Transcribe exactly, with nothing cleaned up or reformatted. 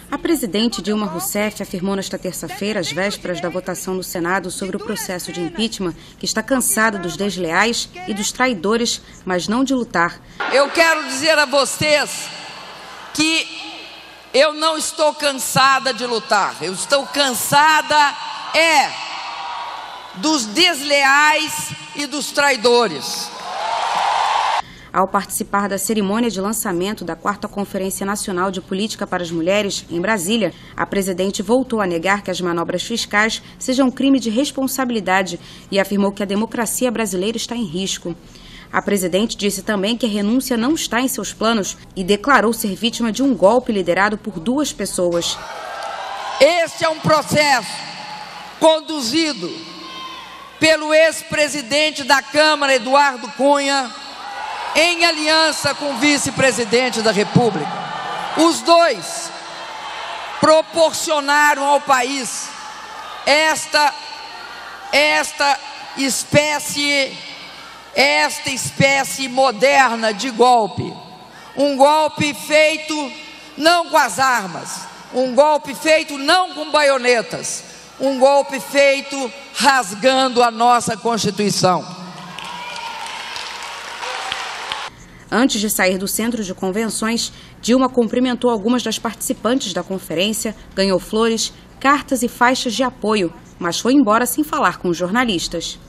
A presidente Dilma Rousseff afirmou nesta terça-feira, às vésperas da votação no Senado sobre o processo de impeachment, que está cansada dos desleais e dos traidores, mas não de lutar. Eu quero dizer a vocês que eu não estou cansada de lutar. Eu estou cansada é dos desleais e dos traidores. Ao participar da cerimônia de lançamento da quarta Conferência Nacional de Política para as Mulheres, em Brasília, a presidente voltou a negar que as manobras fiscais sejam um crime de responsabilidade e afirmou que a democracia brasileira está em risco. A presidente disse também que a renúncia não está em seus planos e declarou ser vítima de um golpe liderado por duas pessoas. Este é um processo conduzido pelo ex-presidente da Câmara, Eduardo Cunha, em aliança com o vice-presidente da República. Os dois proporcionaram ao país esta, esta espécie, esta espécie moderna de golpe. Um golpe feito não com as armas, um golpe feito não com baionetas, um golpe feito rasgando a nossa Constituição. Antes de sair do centro de convenções, Dilma cumprimentou algumas das participantes da conferência, ganhou flores, cartas e faixas de apoio, mas foi embora sem falar com os jornalistas.